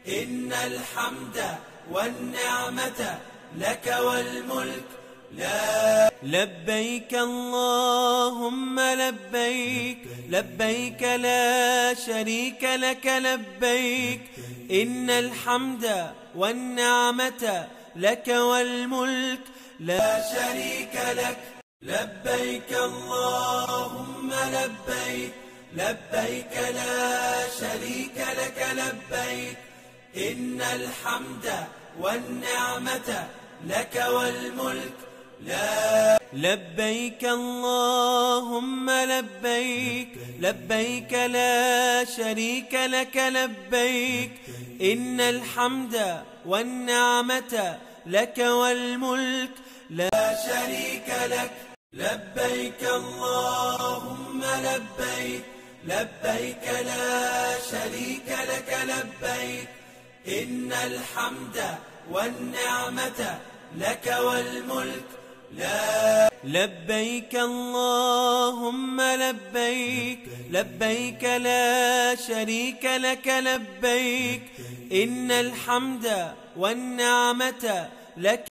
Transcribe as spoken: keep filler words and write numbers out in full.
إن الحمد والنعمة لك والملك لا لبيك اللهم لبيك لبيك لا شريك لك لبيك إن الحمد والنعمة لك والملك لا شريك لك لبيك اللهم لبيك لبيك لا شريك لك لبيك إن الحمد والنعمة لك والملك لا لبيك اللهم لبيك لبيك لا شريك لك لبيك إن الحمد والنعمة لك والملك لا شريك لك لبيك اللهم لبيك لبيك لا شريك لك لبيك إن الحمد والنعمة لك والملك لا لبيك اللهم لبيك لبيك لا شريك لك لبيك إن الحمد والنعمة لك